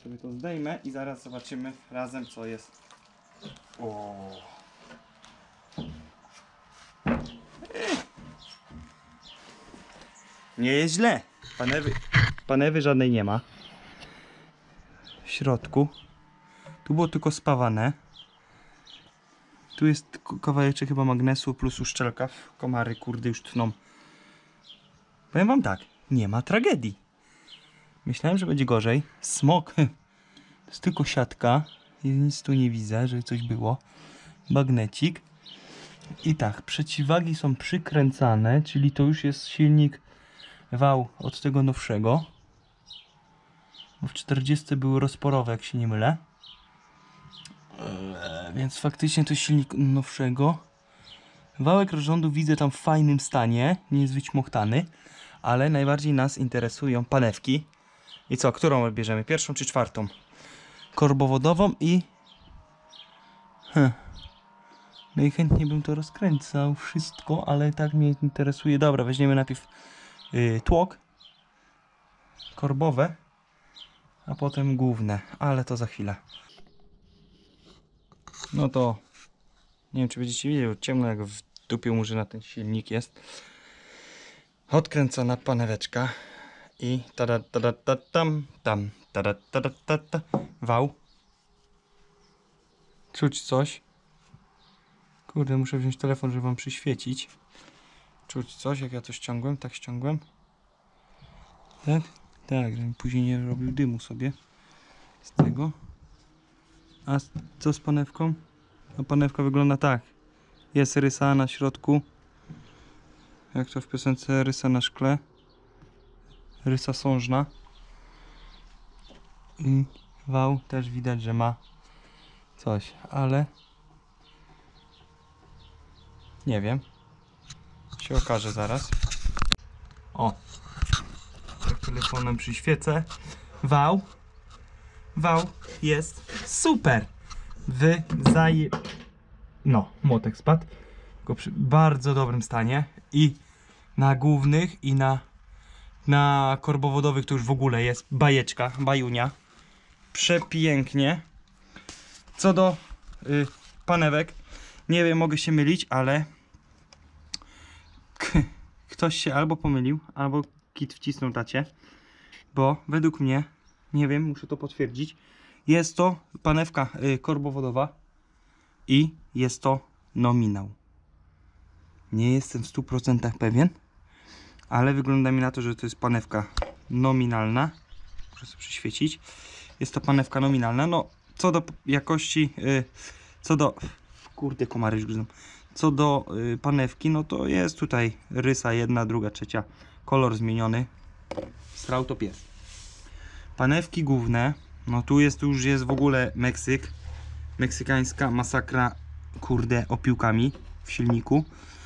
sobie to zdejmę i zaraz zobaczymy razem, co jest. O. Nie jest źle. Panewy żadnej nie ma. W środku. Tu było tylko spawane. Tu jest kawałeczek chyba magnesu plus uszczelka. Komary kurde już tną. Powiem wam tak, nie ma tragedii. Myślałem, że będzie gorzej. Smok. To jest tylko siatka. I nic tu nie widzę, że coś było. Magnecik. I tak, przeciwwagi są przykręcane, czyli to już jest silnik wał od tego nowszego. Bo w 40 były rozporowe, jak się nie mylę. Więc faktycznie to jest silnik nowszego. Wałek rozrządu widzę tam w fajnym stanie, nie jest wyćmochtany. Ale najbardziej nas interesują panewki. I co, którą odbierzemy? Pierwszą czy czwartą? Korbowodową i... Najchętniej bym to rozkręcał wszystko, ale tak mnie interesuje. Dobra, weźmiemy najpierw tłok. Korbowe. A potem główne, ale to za chwilę. No to... Nie wiem, czy będziecie widzieli, ciemno jak w dupie murzyna ten silnik jest. Odkręcona paneweczka. I tada tada tam tam tada tada tada. Wał. Czuć coś. Kurde, muszę wziąć telefon, żeby wam przyświecić. Czuć coś, jak ja to ściągłem, tak ściągłem. Tak? Tak, żebym później nie robił dymu sobie z tego. A co z panewką? No panewka wygląda tak. Jest rysa na środku. Jak to w piosence rysa na szkle. Rysa sążna. I wał też widać, że ma coś, ale nie wiem. Się okaże zaraz. O! Tak telefonem przyświecę. Wał jest super! No, młotek spadł. Tylko przy bardzo dobrym stanie. I na głównych, i na korbowodowych to już w ogóle jest bajeczka, bajunia. Przepięknie. Co do panewek, nie wiem, mogę się mylić, ale ktoś się albo pomylił, albo kit wcisnął tacie, bo według mnie, nie wiem, muszę to potwierdzić, jest to panewka korbowodowa i jest to nominał. Nie jestem w 100% pewien, ale wygląda mi na to, że to jest panewka nominalna. Muszę sobie przyświecić. Jest to panewka nominalna. No, co do jakości, kurde, komary już gryzą. Co do panewki, no to jest tutaj rysa jedna, druga, trzecia. Kolor zmieniony. Strał to pies. Panewki główne. No tu już jest w ogóle Meksyk. Meksykańska masakra, kurde, opiłkami w silniku.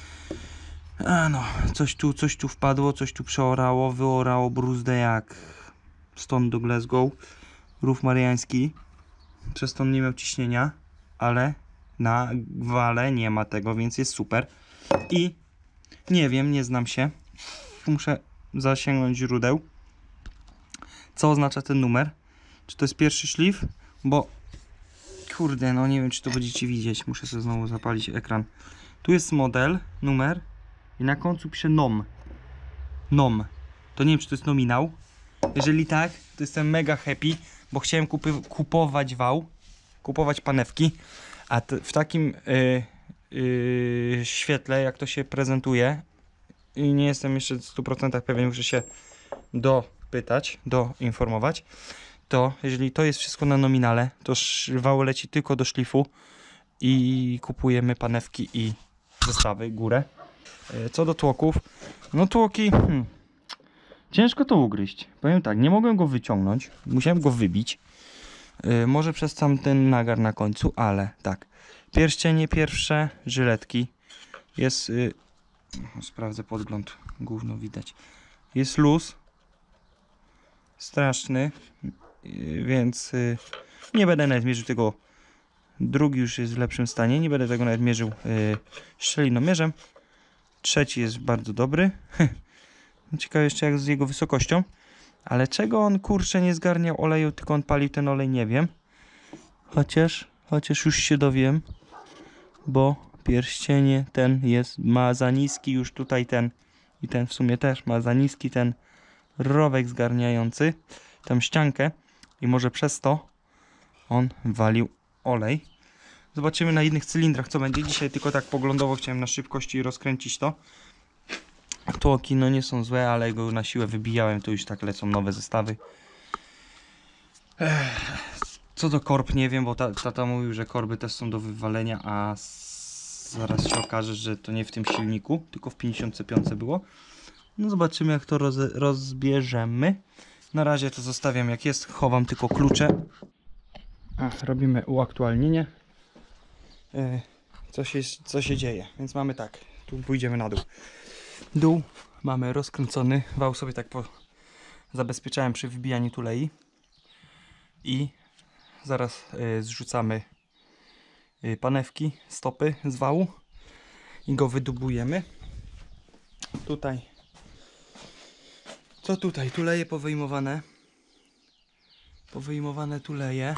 A no, coś tu wpadło, coś tu przeorało, wyorało bruzdę jak stąd do Glasgow. Rów mariański. Przez to nie miał ciśnienia, ale na wale nie ma tego, więc jest super. I nie wiem, nie znam się. Muszę zasięgnąć źródeł. Co oznacza ten numer? Czy to jest pierwszy szlif? Bo kurde, no nie wiem, czy to będziecie widzieć. Muszę sobie znowu zapalić ekran. Tu jest model, numer i na końcu pisze NOM. NOM. To nie wiem, czy to jest nominał. Jeżeli tak, to jestem mega happy, bo chciałem kupować wał, kupować panewki, a w takim świetle, jak to się prezentuje, i nie jestem jeszcze w 100% pewien, muszę się dopytać, doinformować, to jeżeli to jest wszystko na nominale, to wał leci tylko do szlifu i kupujemy panewki i zestawy, górę. Co do tłoków, no tłoki, ciężko to ugryźć. Powiem tak, nie mogłem go wyciągnąć, musiałem go wybić. Może przez sam ten nagar na końcu, ale tak. Pierścienie pierwsze, żyletki. Jest, sprawdzę podgląd, gówno widać. Jest luz. Straszny, więc nie będę nawet mierzył tego. Drugi już jest w lepszym stanie, nie będę tego nawet mierzył szczelinomierzem. Trzeci jest bardzo dobry. Ciekawe jeszcze jak z jego wysokością. Ale czego on, kurczę, nie zgarniał oleju, tylko on palił ten olej, nie wiem. Chociaż już się dowiem, bo pierścienie ten ma za niski już tutaj ten i ten w sumie też ma za niski ten rowek zgarniający, tą ściankę i może przez to on walił olej. Zobaczymy na innych cylindrach co będzie. Dzisiaj tylko tak poglądowo chciałem na szybkości rozkręcić to. Tłoki no nie są złe, ale go na siłę wybijałem, tu już tak lecą nowe zestawy. Co do korb nie wiem, bo tata mówił, że korby też są do wywalenia, a zaraz się okaże, że to nie w tym silniku, tylko w 55 było. No zobaczymy jak to rozbierzemy. Na razie to zostawiam jak jest, chowam tylko klucze. Robimy uaktualnienie. Co się dzieje, więc mamy tak, tu pójdziemy na dół. Dół mamy rozkręcony, wał sobie tak zabezpieczałem przy wybijaniu tulei. I zaraz zrzucamy panewki, stopy z wału i go wydubujemy. Tutaj, co tutaj? Tuleje powyjmowane. Powyjmowane tuleje.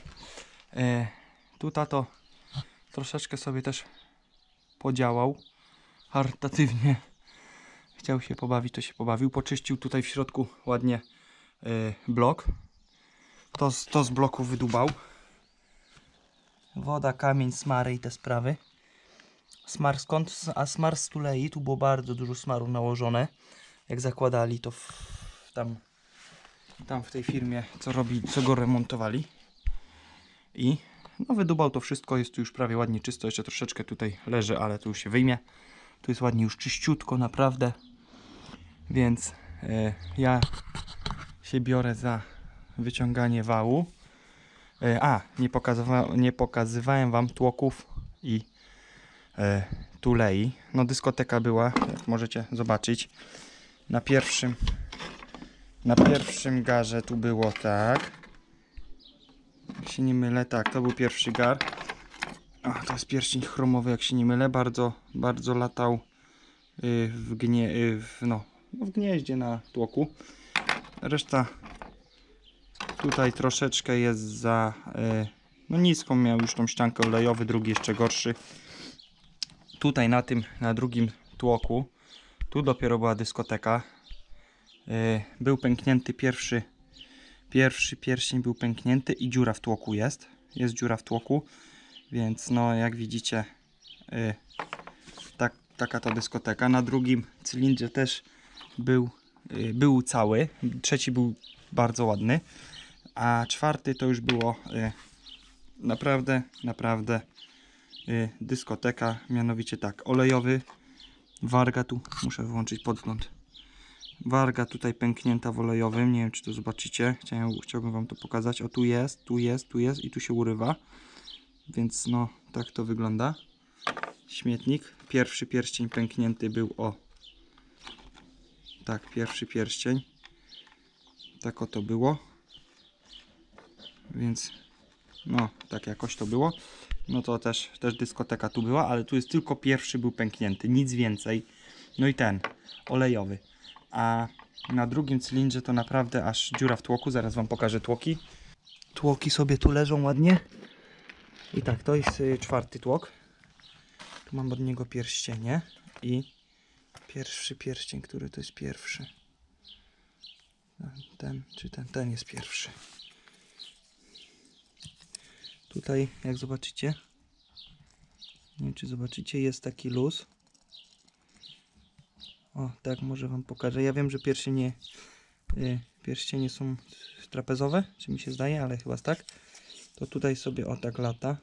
Tu tato troszeczkę sobie też podziałał. Charytatywnie chciał się pobawić, to się pobawił. Poczyścił tutaj w środku ładnie blok. To z bloku wydubał. Woda, kamień, smary i te sprawy. Smar skąd? A smar z tulei. Tu było bardzo dużo smaru nałożone. Jak zakładali to tam w tej firmie, co go remontowali. I no wydubał to wszystko. Jest tu już prawie ładnie czysto. Jeszcze troszeczkę tutaj leży, ale tu już się wyjmie. Tu jest ładnie już czyściutko, naprawdę. Więc ja się biorę za wyciąganie wału. Nie pokazywałem wam tłoków i tulei. No dyskoteka była, jak możecie zobaczyć. Na pierwszym garze tu było tak. Jak się nie mylę, tak, to był pierwszy gar. To jest pierścień chromowy, jak się nie mylę. Bardzo latał w gnieździe na tłoku. Reszta tutaj troszeczkę jest za no niską miał już tą ściankę olejowy, drugi jeszcze gorszy. Tutaj na drugim tłoku, tu dopiero była dyskoteka. Był pęknięty pierwszy pierścień był pęknięty i dziura w tłoku jest dziura w tłoku, więc no jak widzicie taka to dyskoteka. Na drugim cylindrze też był cały, trzeci był bardzo ładny, a czwarty to już było naprawdę dyskoteka, mianowicie tak, olejowy, warga, tu muszę wyłączyć podgląd, warga tutaj pęknięta w olejowym, nie wiem czy to zobaczycie, chciałbym wam to pokazać, o tu jest i tu się urywa, więc no tak to wygląda. Śmietnik, pierwszy pierścień pęknięty był, tak, pierwszy pierścień, tak oto było, więc no tak jakoś to było. No to też dyskoteka tu była, ale tu jest tylko pierwszy był pęknięty, nic więcej. No i ten olejowy, a na drugim cylindrze to naprawdę aż dziura w tłoku. Zaraz wam pokażę tłoki. Tłoki sobie tu leżą ładnie. I tak, to jest czwarty tłok. Tu mam od niego pierścienie i pierwszy pierścień, który to jest pierwszy. Ten jest pierwszy. Tutaj, jak zobaczycie, nie wiem czy zobaczycie, jest taki luz. O, tak może wam pokażę. Ja wiem, że pierścienie są trapezowe, czy mi się zdaje, ale chyba tak. To tutaj sobie o tak lata.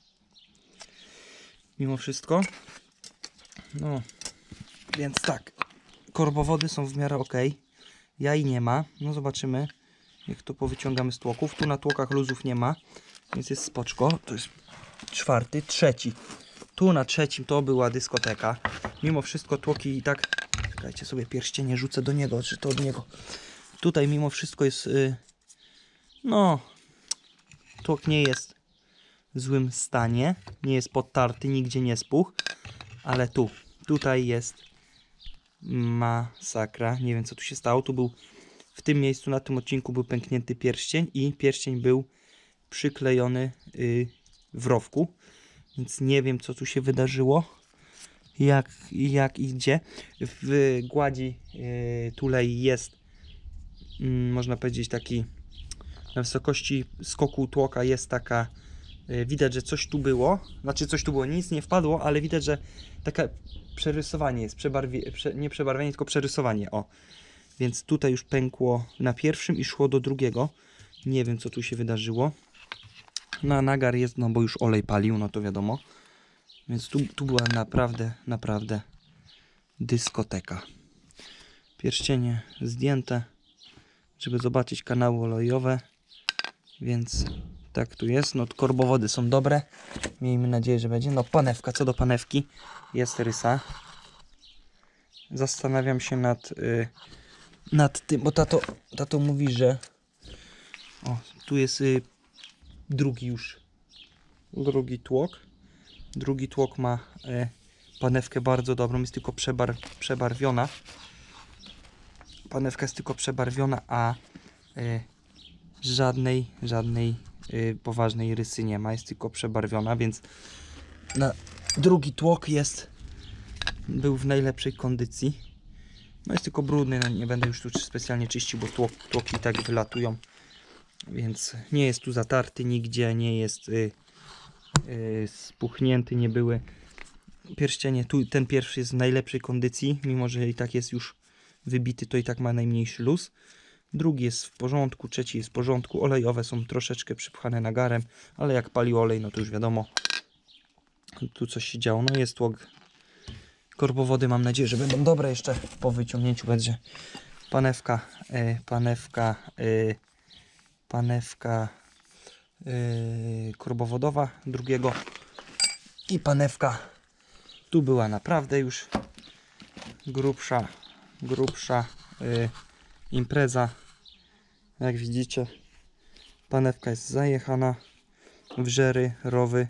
Mimo wszystko. No, więc tak. Korbowody są w miarę ok. Jaj nie ma. No zobaczymy, jak to powyciągamy z tłoków. Tu na tłokach luzów nie ma, więc jest spoczko. To jest czwarty, trzeci. Tu na trzecim to była dyskoteka. Mimo wszystko tłoki i tak... Czekajcie, sobie pierścienie rzucę do niego, czy to od niego. Tutaj mimo wszystko jest... no... Tłok nie jest w złym stanie. Nie jest podtarty, nigdzie nie spuchł. Ale tutaj jest masakra. Nie wiem co tu się stało. Tu był w tym miejscu, na tym odcinku był pęknięty pierścień i pierścień był przyklejony w rowku, więc nie wiem, co tu się wydarzyło, jak i gdzie. W gładzi tulei jest, można powiedzieć, taki na wysokości skoku tłoka jest taka, widać, że coś tu było, znaczy coś tu było, nic nie wpadło, ale widać, że takie przerysowanie jest, nie przebarwienie, tylko przerysowanie, o. Więc tutaj już pękło na pierwszym i szło do drugiego. Nie wiem, co tu się wydarzyło. No, nagar jest, no bo już olej palił, no to wiadomo. Więc tu była naprawdę dyskoteka. Pierścienie zdjęte, żeby zobaczyć kanały olejowe. Więc tak tu jest. No, korbowody są dobre. Miejmy nadzieję, że będzie. No, panewka, co do panewki, jest rysa. Zastanawiam się nad tym, bo tato mówi, że o, tu jest drugi tłok. Drugi tłok ma panewkę bardzo dobrą, jest tylko przebarwiona. Panewka jest tylko przebarwiona, a żadnej poważnej rysy nie ma, jest tylko przebarwiona, więc drugi tłok był w najlepszej kondycji. No jest tylko brudny, no nie będę już tu specjalnie czyścił, bo tłoki tak wylatują, więc nie jest tu zatarty nigdzie, nie jest spuchnięty, nie były pierścienie. Ten pierwszy jest w najlepszej kondycji, mimo że i tak jest już wybity, to i tak ma najmniejszy luz. Drugi jest w porządku, trzeci jest w porządku. Olejowe są troszeczkę przypchane nagarem, ale jak pali olej, no to już wiadomo, tu coś się działo. No jest tłok. Korbowody mam nadzieję, że będą dobre, jeszcze po wyciągnięciu będzie panewka korbowodowa drugiego i panewka. Tu była naprawdę już grubsza impreza. Jak widzicie, panewka jest zajechana, wrzery, rowy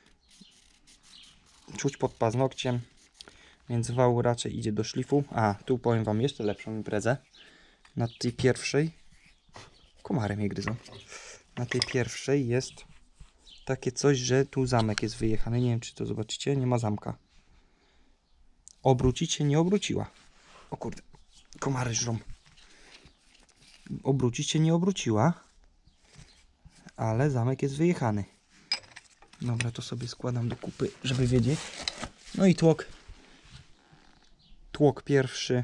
czuć pod paznokciem, więc wał raczej idzie do szlifu. A tu powiem wam jeszcze lepszą imprezę. Na tej pierwszej komary mnie gryzą. Na tej pierwszej jest takie coś, że tu zamek jest wyjechany. Nie wiem, czy to zobaczycie, nie ma zamka. Obrócić się nie obróciła. O kurde, komary żrą. Obrócić się nie obróciła, ale zamek jest wyjechany. Dobra, to sobie składam do kupy, żeby wiedzieć. No i tłok pierwszy.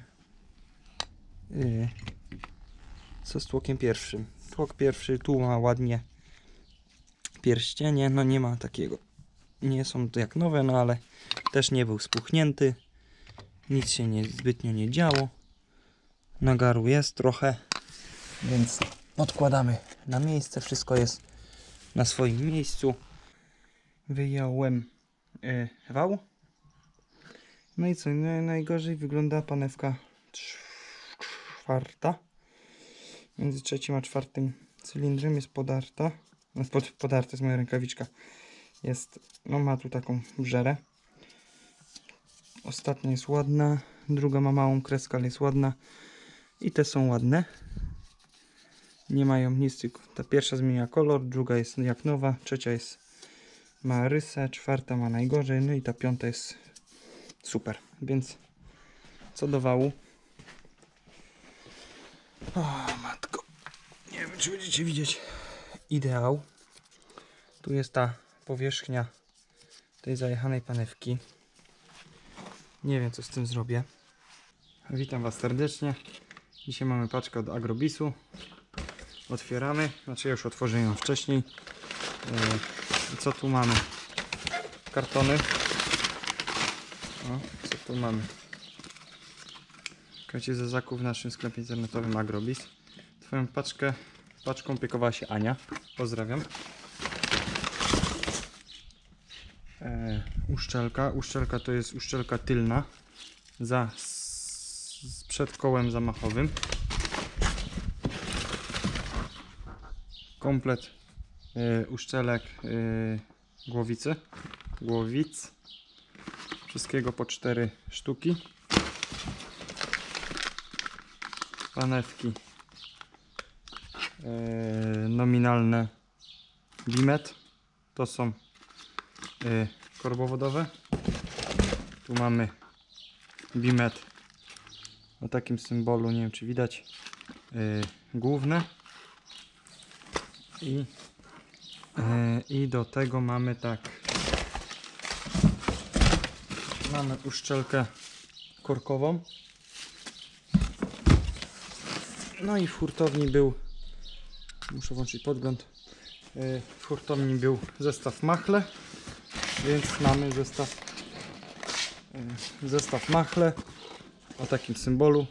Co z tłokiem pierwszym? Tłok pierwszy tu ma ładnie pierścienie, no nie ma takiego, nie są to jak nowe, no ale też nie był spuchnięty, nic się zbytnio nie działo, nagaru jest trochę, więc odkładamy na miejsce, wszystko jest na swoim miejscu. Wyjąłem wał, no i co, najgorzej wygląda panewka czwarta, między trzecim a czwartym cylindrem jest podarta. Podarta jest moja rękawiczka. Jest, no ma tu taką brzerę. Ostatnia jest ładna, druga ma małą kreskę, ale jest ładna. I te są ładne. Nie mają nic, tylko ta pierwsza zmienia kolor, druga jest jak nowa, trzecia ma rysę, czwarta ma najgorzej, no i ta piąta jest super. Więc co do wału. O matko, nie wiem, czy będziecie widzieć. Ideał. Tu jest ta powierzchnia tej zajechanej panewki. Nie wiem, co z tym zrobię. Witam was serdecznie. Dzisiaj mamy paczkę od Agrobisu. Otwieramy. Znaczy ja już otworzyłem ją wcześniej. Co tu mamy? Kartony. O, co tu mamy? Czekajcie, za zakup w naszym sklepie internetowym Agrobis. Twoją paczką opiekowała się Ania. Pozdrawiam. Uszczelka. Uszczelka to jest uszczelka tylna przed kołem zamachowym. Komplet uszczelek głowic. Wszystkiego po 4 sztuki. Panewki nominalne bimet. To są korbowodowe. Tu mamy bimet o takim symbolu, nie wiem czy widać, główne. I do tego mamy tak, mamy uszczelkę korkową. No i w hurtowni był, muszę włączyć podgląd, w hurtowni był zestaw machle, więc mamy zestaw machle o takim symbolu.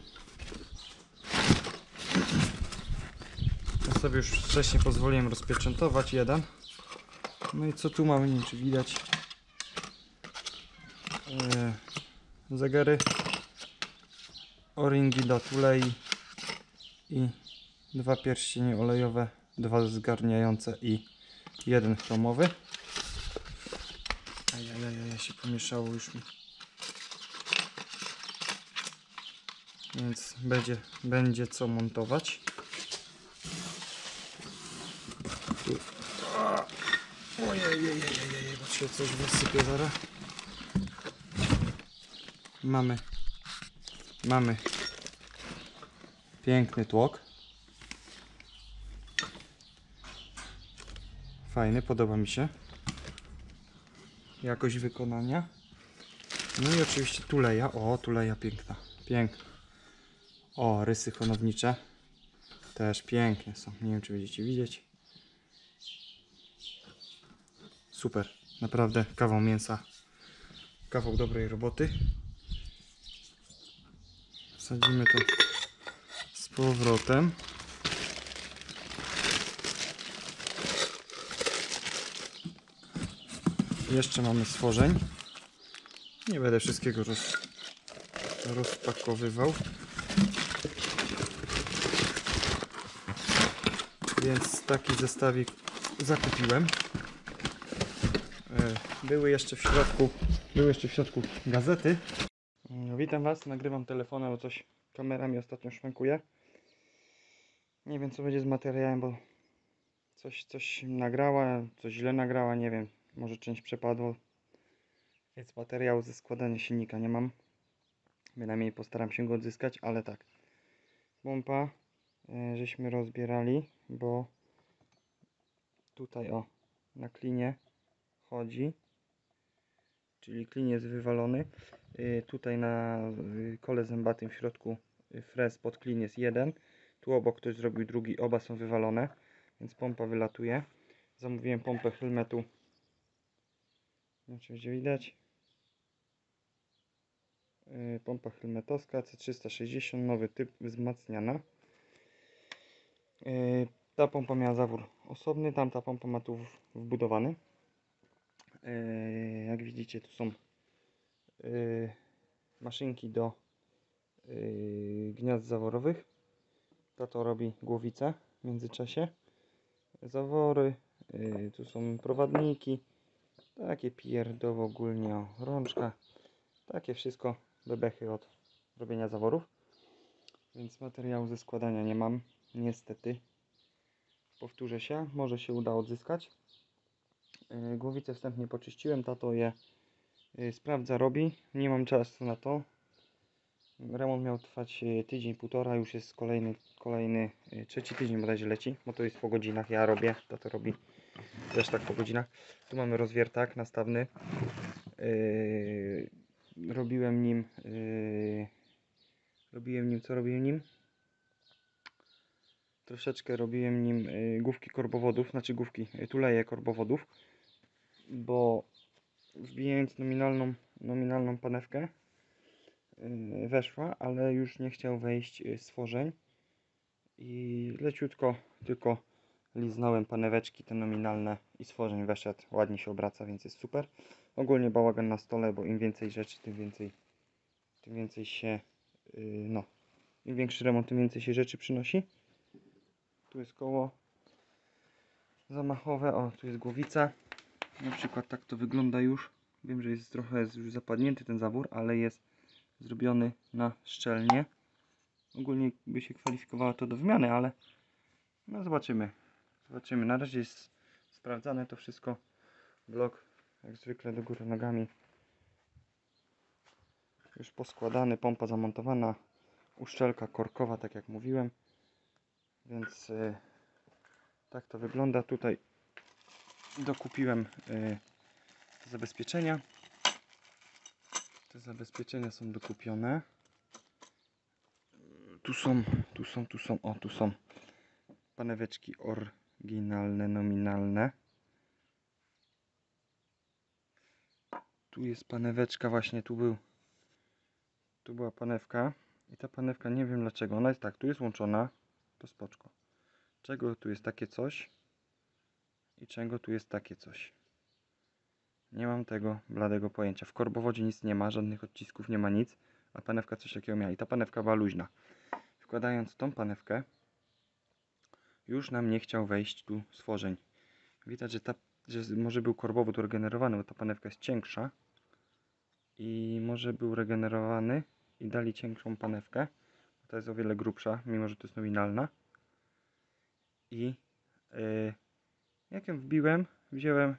Ja sobie już wcześniej pozwoliłem rozpieczętować jeden. No i co tu mamy, nie wiem czy widać, zegary, o-ringi do tulei i 2 pierścienie olejowe, 2 zgarniające i 1 chromowy. Ajajaj, się pomieszało już mi. Więc będzie co montować. Ojej, bo się coś wysypie zaraz. Mamy piękny tłok. Fajny, podoba mi się jakość wykonania. No i oczywiście tuleja. O, tuleja piękna, piękna. O, rysy honownicze też pięknie są. Nie wiem czy będziecie widzieć. Super, naprawdę kawał mięsa, kawał dobrej roboty. Wsadzimy to z powrotem. Jeszcze mamy stworzeń. Nie będę wszystkiego rozpakowywał. Więc taki zestawik zakupiłem. Były jeszcze w środku gazety. Witam Was, nagrywam telefonem, bo coś kamera mi ostatnio szwankuje. Nie wiem co będzie z materiałem, bo coś nagrała, coś źle nagrała, nie wiem. Może część przepadło. Więc materiału ze składania silnika nie mam. Bynajmniej postaram się go odzyskać, ale tak. Pompa żeśmy rozbierali, bo tutaj o, na klinie chodzi. Czyli klin jest wywalony. Tutaj na kole zębatym w środku frez pod klin jest jeden. Tu obok ktoś zrobił drugi, oba są wywalone. Więc pompa wylatuje. Zamówiłem pompę Helmetu. Oczywiście widać. Pompa helmetowska C360, nowy typ, wzmacniana. Ta pompa miała zawór osobny, tamta pompa ma tu wbudowany. Jak widzicie, tu są maszynki do gniazd zaworowych. To robi głowicę w międzyczasie. Zawory, tu są prowadniki, takie pierdowo ogólnie, o, rączka, takie wszystko, bebechy od robienia zaworów. Więc materiału ze składania nie mam, niestety. Powtórzę się, może się uda odzyskać. Głowice wstępnie poczyściłem, tato je sprawdza, robi. Nie mam czasu na to. Remont miał trwać tydzień, półtora, już jest kolejny trzeci tydzień bodajże leci, bo to jest po godzinach, ja robię, tato robi też tak po godzinach. Tu mamy rozwiertak nastawny. Robiłem nim, co robiłem nim? Troszeczkę robiłem nim główki korbowodów, znaczy tuleje korbowodów, bo wbijając nominalną panewkę weszła, ale już nie chciał wejść stworzeń i leciutko tylko liznąłem paneweczki te nominalne i stworzeń weszedł, ładnie się obraca, więc jest super. Ogólnie bałagan na stole, bo im więcej rzeczy, tym więcej się, no, im większy remont, tym więcej się rzeczy przynosi. Tu jest koło zamachowe, o, tu jest głowica. Na przykład tak to wygląda już. Wiem, że jest trochę już zapadnięty ten zawór, ale jest zrobiony na szczelnie. Ogólnie by się kwalifikowało to do wymiany, ale No zobaczymy. Zobaczymy. Na razie jest sprawdzane to wszystko. Blok jak zwykle do góry nogami. Już poskładany, pompa zamontowana. Uszczelka korkowa, tak jak mówiłem. Więc tak to wygląda. Tutaj dokupiłem te zabezpieczenia. Te zabezpieczenia są dokupione. Tu są paneweczki oryginalne, nominalne. Tu jest paneweczka, właśnie tu była panewka. I ta panewka, nie wiem dlaczego, ona jest tak, tu jest łączona, to spoczko. Czego tu jest takie coś i czego tu jest takie coś. Nie mam tego bladego pojęcia. W korbowodzie nic nie ma, żadnych odcisków nie ma, nic. A panewka coś takiego miała i ta panewka była luźna. Wkładając tą panewkę, już nam nie chciał wejść tu stworzeń. Widać, że może był korbowo tu regenerowany, bo ta panewka jest cięższa. I może był regenerowany i dali cięższą panewkę. Ta jest o wiele grubsza, mimo że to jest nominalna. I jak ją wziąłem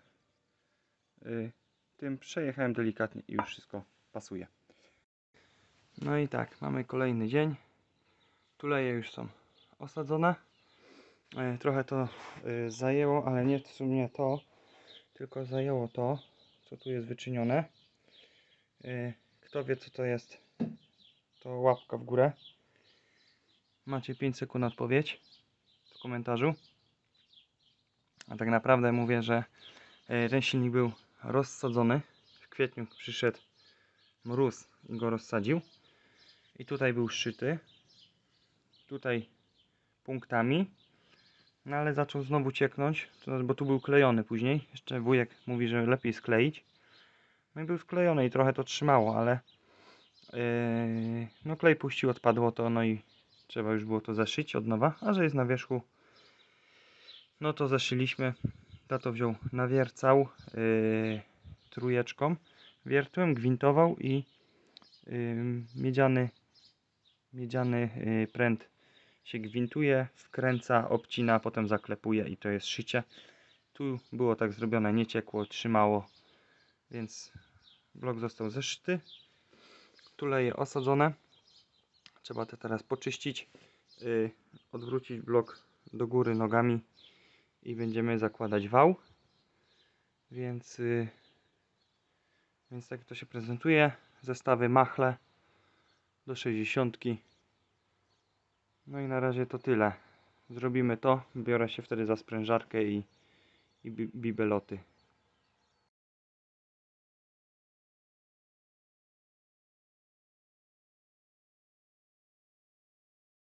tym, przejechałem delikatnie i już wszystko pasuje. No i tak, mamy kolejny dzień. Tuleje już są osadzone. Trochę to zajęło, ale nie w sumie to, tylko zajęło to, co tu jest wyczynione. Kto wie, co to jest, to łapka w górę. Macie 5 sekund na odpowiedź w komentarzu. A tak naprawdę mówię, że ten silnik był rozsadzony. W kwietniu przyszedł mróz i go rozsadził. I tutaj był szyty. Tutaj punktami. No ale zaczął znowu cieknąć, bo tu był klejony później. Jeszcze wujek mówi, że lepiej skleić. No i był sklejony i trochę to trzymało, ale no klej puścił, odpadło to, no i trzeba już było to zaszyć od nowa. A że jest na wierzchu, no to zaszyliśmy. Tato wziął, nawiercał trójeczką, wiertłem, gwintował i miedziany pręt się gwintuje, wkręca, obcina, potem zaklepuje i to jest szycie. Tu było tak zrobione, nie ciekło, trzymało, więc blok został zeszyty. Tuleje osadzone. Trzeba to teraz poczyścić, odwrócić blok do góry nogami i będziemy zakładać wał. Więc tak to się prezentuje. Zestawy machle do 60. No i na razie to tyle. Zrobimy to, biorę się wtedy za sprężarkę i bibeloty.